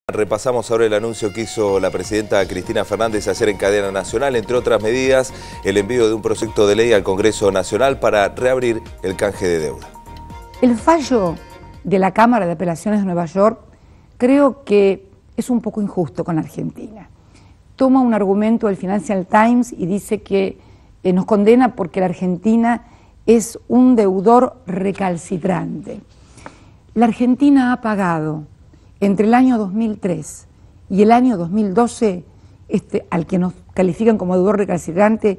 Repasamos ahora el anuncio que hizo la presidenta Cristina Fernández ayer en cadena nacional, entre otras medidas, el envío de un proyecto de ley al Congreso Nacional para reabrir el canje de deuda. El fallo de la Cámara de Apelaciones de Nueva York creo que es un poco injusto con la Argentina. Toma un argumento del Financial Times y dice que nos condena porque la Argentina es un deudor recalcitrante. La Argentina ha pagado entre el año 2003 y el año 2012, al que nos califican como deudor recalcitrante,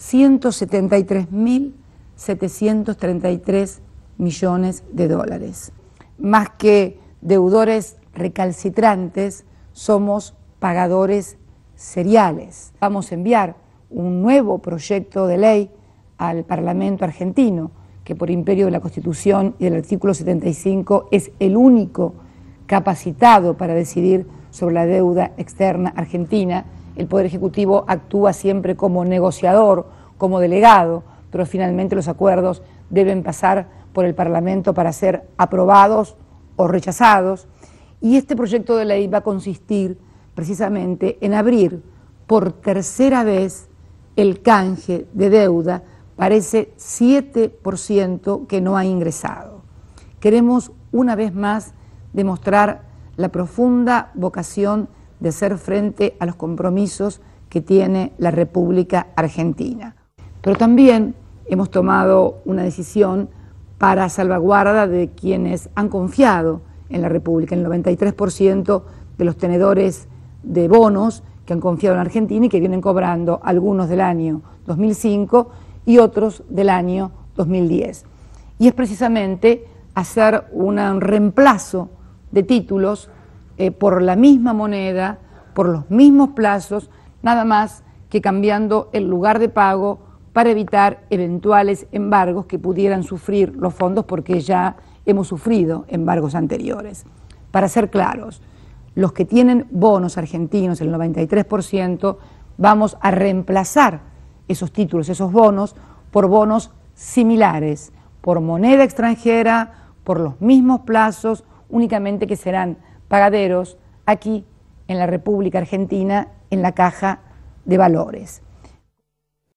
173.733 millones de dólares. Más que deudores recalcitrantes, somos pagadores seriales. Vamos a enviar un nuevo proyecto de ley al Parlamento argentino, que por imperio de la Constitución y del artículo 75 es el único capacitado para decidir sobre la deuda externa argentina. El Poder Ejecutivo actúa siempre como negociador, como delegado, pero finalmente los acuerdos deben pasar por el Parlamento para ser aprobados o rechazados. Y este proyecto de ley va a consistir precisamente en abrir por tercera vez el canje de deuda para ese 7% que no ha ingresado. Queremos una vez más demostrar la profunda vocación de hacer frente a los compromisos que tiene la República Argentina. Pero también hemos tomado una decisión para salvaguarda de quienes han confiado en la República, el 93% de los tenedores de bonos que han confiado en Argentina y que vienen cobrando, algunos del año 2005 y otros del año 2010. Y es precisamente hacer un reemplazo de títulos por la misma moneda, por los mismos plazos, nada más que cambiando el lugar de pago para evitar eventuales embargos que pudieran sufrir los fondos, porque ya hemos sufrido embargos anteriores. Para ser claros, los que tienen bonos argentinos, el 93%, vamos a reemplazar esos títulos, esos bonos, por bonos similares, por moneda extranjera, por los mismos plazos, únicamente que serán pagaderos aquí en la República Argentina, en la Caja de Valores.